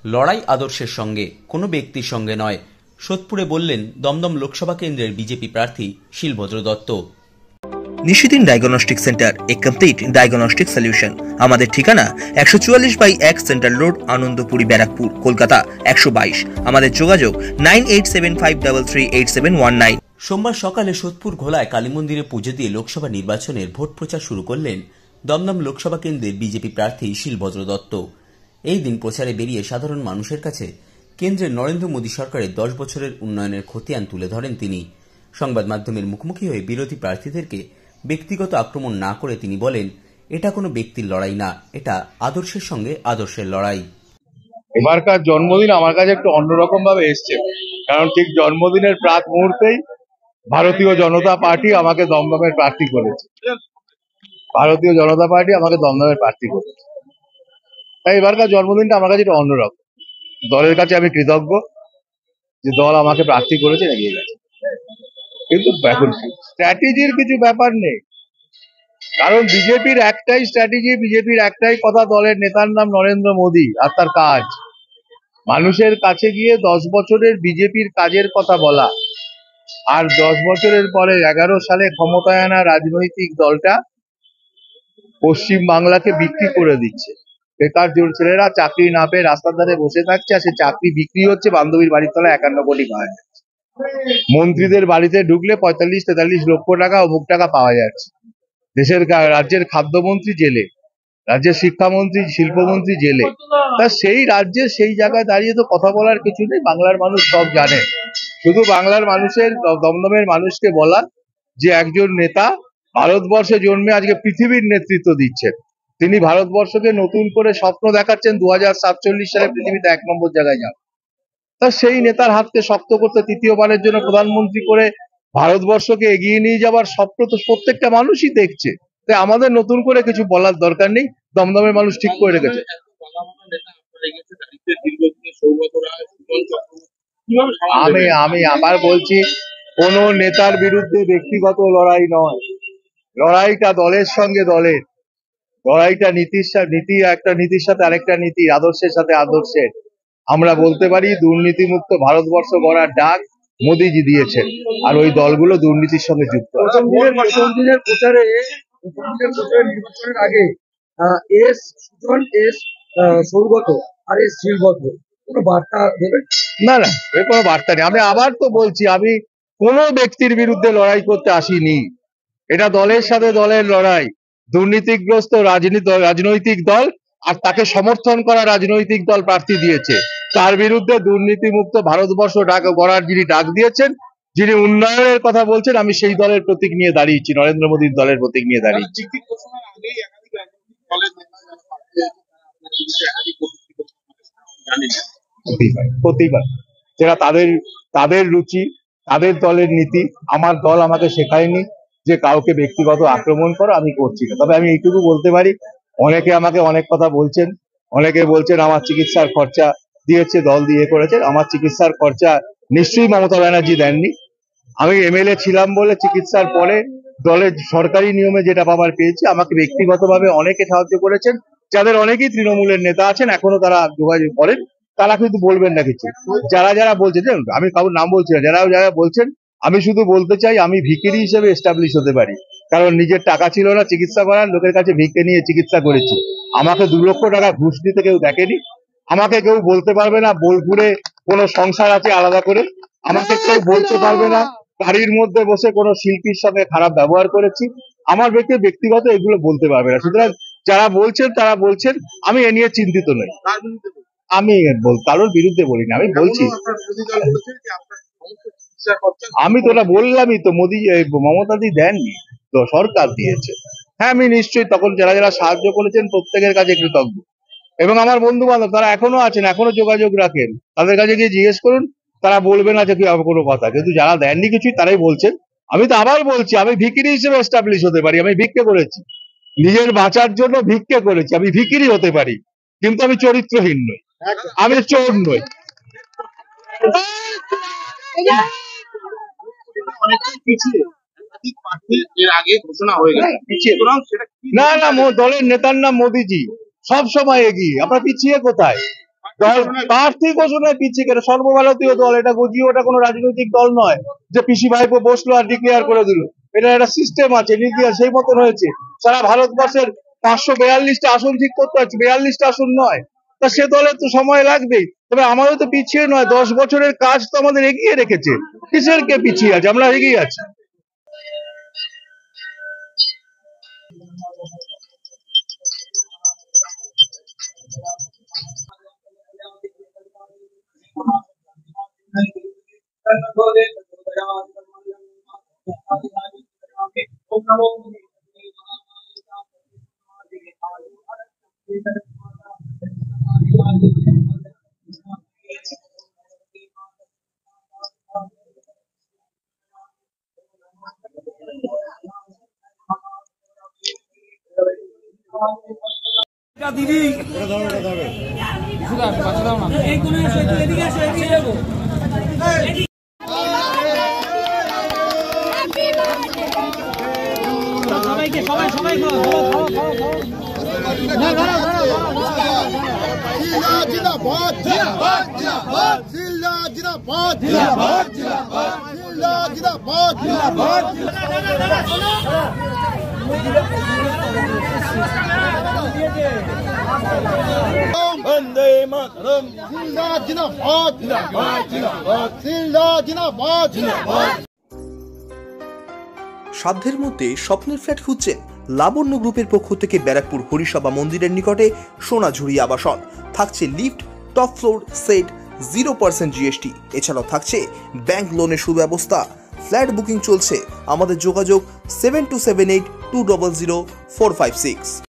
লড়াই আদর্শের সঙ্গে, কোনো ব্যক্তির সঙ্গে নয়, সোদপুরে বললেন দমদম লোকসভা কেন্দ্রের বিজেপি প্রার্থী Shilbhadra Dutta. Nishidin diagnostic centre, a complete diagnostic solution. আমাদের ঠিকানা 144/1 সেন্ট্রাল রোড, আনন্দপুরি, ব্যারাকপুর, কলকাতা 122। আমাদের যোগাযোগ 9875338719। সোমবার সকালে সোদপুর ঘোলায় কালী মন্দিরে পুজো দিয়ে লোকসভা নির্বাচনের ভোট প্রচার শুরু করলেন দমদম লোকসভা কেন্দ্রের বিজেপি প্রার্থী শিলভদ্র দত্ত। এই দিন প্রচারে বেরিয়ে সাধারণ মানুষের কাছে কেন্দ্রের নরেন্দ্র মোদী সরকারের 10 বছরের উন্নয়নের খতিয়ান তুলে ধরেন তিনি। সংবাদ মাধ্যমের মুখোমুখি হয়ে বিরোধী প্রার্থীদেরকে ব্যক্তিগত আক্রমণ না করে তিনি বলেন, এটা কোনো ব্যক্তির লড়াই না, এটা আদর্শের সঙ্গে আদর্শের লড়াই। এবারকার জন্মদিন আমার কাছে একটু অন্যরকম ভাবে এসছে, কারণ ঠিক জন্মদিনের প্রাক মুহূর্তেই ভারতীয় জনতা পার্টি আমাকে দমদমের প্রার্থী করেছে। তাই এবারকার জন্মদিনটা আমার কাছে একটু অন্যরকম। দলের কাছে আমি কৃতজ্ঞ যে দল আমাকে প্রার্থী করেছে, এগিয়ে গেছে। কিন্তু এখন স্ট্র্যাটেজির কিছু ব্যাপার নেই, কারণ বিজেপির একটাই স্ট্র্যাটেজি, বিজেপির একটাই কথা, দলের নেতার নাম নরেন্দ্র মোদী, আর তার কাজ মানুষের কাছে গিয়ে 10 বছরের বিজেপির কাজের কথা বলা। আর 10 বছরের পরে 11 সালে ক্ষমতায় আনা রাজনৈতিক দলটা পশ্চিম বাংলাকে বিক্রি করে দিচ্ছে। বেকার ছেলেরা চাকরি না পেয়ে রাস্তার ধারে বসে থাকছে, আর সে চাকরি বিক্রি হচ্ছে বান্ধবীর বাড়ির তলায় 51 কোটি পাওয়া যাচ্ছে। মন্ত্রীদের বাড়িতে ঢুকলে 45-43 লক্ষ টাকা অমুক টাকা পাওয়া যাচ্ছে। রাজ্যের খাদ্যমন্ত্রী জেলে, রাজ্যের শিক্ষামন্ত্রী, শিল্পমন্ত্রী জেলে। তা সেই রাজ্যে সেই জায়গায় দাঁড়িয়ে তো কথা বলার কিছু নেই, বাংলার মানুষ সব জানে। শুধু বাংলার মানুষের, দমদমের মানুষকে বলা যে একজন নেতা ভারতবর্ষে জন্মে আজকে পৃথিবীর নেতৃত্ব দিচ্ছেন। তিনি ভারতবর্ষকে নতুন করে স্বপ্ন দেখাচ্ছেন 2047 সালে পৃথিবীতে 1 নম্বর জায়গায় যাবে। তা সেই নেতার হাতকে শক্ত করতে তৃতীয়বারের জন্য প্রধানমন্ত্রী করে ভারতবর্ষকে এগিয়ে নিয়ে যাওয়ার স্বপ্ন তো প্রত্যেকটা মানুষই দেখছে। তাই আমাদের নতুন করে কিছু বলার দরকার নেই, দমদমের মানুষ ঠিক করে রেখেছে। আমি আবার বলছি, কোন নেতার বিরুদ্ধে ব্যক্তিগত লড়াই নয়, লড়াইটা দলের সঙ্গে দলের, লড়াইটা নীতির সাথে আরেকটা নীতি, আদর্শের সাথে আদর্শের। আমরা বলতে পারি দুর্নীতিমুক্ত ভারতবর্ষ গড়ার ডাক মোদীজি দিয়েছেন, আর ওই দলগুলো দুর্নীতির সঙ্গে যুক্ত। নির্বাচনের আগে সৌগত আর শিলভদ্র কোনো বার্তা দেবেন? না, এর কোনো বার্তা নেই। আমি আবার তো বলছি, আমি কোনো ব্যক্তির বিরুদ্ধে লড়াই করতে আসিনি। এটা দলের সাথে দলের লড়াই। দুর্নীতিগ্রস্ত রাজনৈতিক দল আর তাকে সমর্থন করা রাজনৈতিক দল প্রার্থী দিয়েছে, তার বিরুদ্ধে দুর্নীতিমুক্ত ভারতবর্ষ গড়ার যিনি ডাক দিয়েছেন, যিনি উন্নয়নের কথা বলছেন, আমি সেই দলের প্রতীক নিয়ে দাঁড়িয়েছি, নরেন্দ্র মোদীর দলের প্রতীক নিয়ে দাঁড়িয়েছি। প্রতিবার যেটা তাদের রুচি, তাদের দলের নীতি। আমার দল আমাকে শেখায়নি যে কাউকে ব্যক্তিগত আক্রমণ করো, আমি করছি না। তবে আমি এইটুকু বলতে পারি, অনেকে আমাকে অনেক কথা বলছেন, অনেকে বলছেন আমার চিকিৎসার খরচা দিয়েছে, দল দিয়ে করেছে। আমার চিকিৎসার খরচা নিশ্চয়ই মমতা ব্যানার্জি দেননি। আমি এমএলএ ছিলাম বলে চিকিৎসার পরে দলের সরকারি নিয়মে যেটা পাবার পেয়েছি। আমাকে ব্যক্তিগতভাবে অনেকে সাহায্য করেছেন, যাদের অনেকেই তৃণমূলের নেতা আছেন, এখনো তারা যোগাযোগ করেন। তারা কিন্তু বলবেন না কিছু। যারা বলছেন, আমি কারোর নাম বলছি না, যারা বলছেন, আমি শুধু বলতে চাই আমি ভিখিরি হিসেবে এস্টাবলিশ হতে পারি, কারণ নিজের টাকা ছিল না চিকিৎসা করার, লোকের কাছে ভিক্ষে নিয়ে চিকিৎসা করেছি। আমাকে 2 লক্ষ টাকা ঘুষ দিতে কেউ দেখেনি। আমাকে কেউ বলতে পারবে না বোলপুরে কোনো সংসার আছে আলাদা করে। আমাকে কেউ বলতে পারবে না বাড়ির মধ্যে বসে কোনো শিল্পীর সঙ্গে খারাপ ব্যবহার করেছি। আমার ব্যক্তিগত এগুলো বলতে পারবে না। সুতরাং যারা বলছেন তারা বলছেন, আমি এ নিয়ে চিন্তিত নই। আমি কারোর বিরুদ্ধে বলি না, আমি বলছি, আমি তো ওটা বললামই তো, মমতাদি দেননি তো, সরকার দিয়েছে। হ্যাঁ, আমি নিশ্চয়ই তখন যারা সাহায্য করেছেন প্রত্যেকের কাছে কৃতজ্ঞ। এবং আমার বন্ধু বান্ধব তারা এখনো আছেন, এখনো যোগাযোগ রাখেন, তাদের কাছে গিয়ে জিজ্ঞেস করুন, তারা বলবে না যে কোনো কথা। কিন্তু যারা দেননি কিছুই তারাই বলছেন। আমি তো আবার বলছি, আমি ভিখিরি হিসেবে এস্টাবলিশ হতে পারি। আমি ভিক্ষে করেছি, নিজের বাঁচার জন্য ভিক্ষে করেছি। আমি ভিখিরি হতে পারি, কিন্তু আমি চরিত্রহীন নই, আমি চোর নই। না, দলের নেতার নাম মোদীজি, সব সময় এগিয়ে। আমরা পিছিয়ে কোথায়? দল প্রার্থী ঘোষণায় পিছিয়ে কেন? সর্বভারতীয় দল, এটা গজিয়ে ওটা কোনো রাজনৈতিক দল নয় যে পিসি ভাইপো বসলো আর ডিক্লেয়ার করে দিল। এটা একটা সিস্টেম আছে, নীতি আছে, সেই মতন হয়েছে। সারা ভারতবর্ষের 542টা আসন ঠিক করতে হচ্ছে, 42টা আসন নয়। তা সে দলের তো সময় লাগবেই। তবে আমাদের তো পিছিয়ে নয়, 10 বছরের কাজ তো আমাদের এগিয়ে রেখেছে। কিসের কে পিছিয়ে আছে? আমরা এগিয়ে আছি। वंदे मातरम जिंदाबाद जिंदाबाद जिंदाबाद जिंदाबाद। সাধ্যের মধ্যে স্বপ্নের ফ্ল্যাট খুঁজছেন? লাবণ্য গ্রুপের পক্ষ থেকে ব্যারাকপুর হরিসভা মন্দিরের নিকটে সোনাঝুরি আবাসন। থাকছে lift, top floor, set, 0% GST। এছাড়াও থাকছে ব্যাংক লোনের সুব্যবস্থা। ফ্ল্যাট বুকিং চলছে। আমাদের যোগাযোগ 7278 200 456।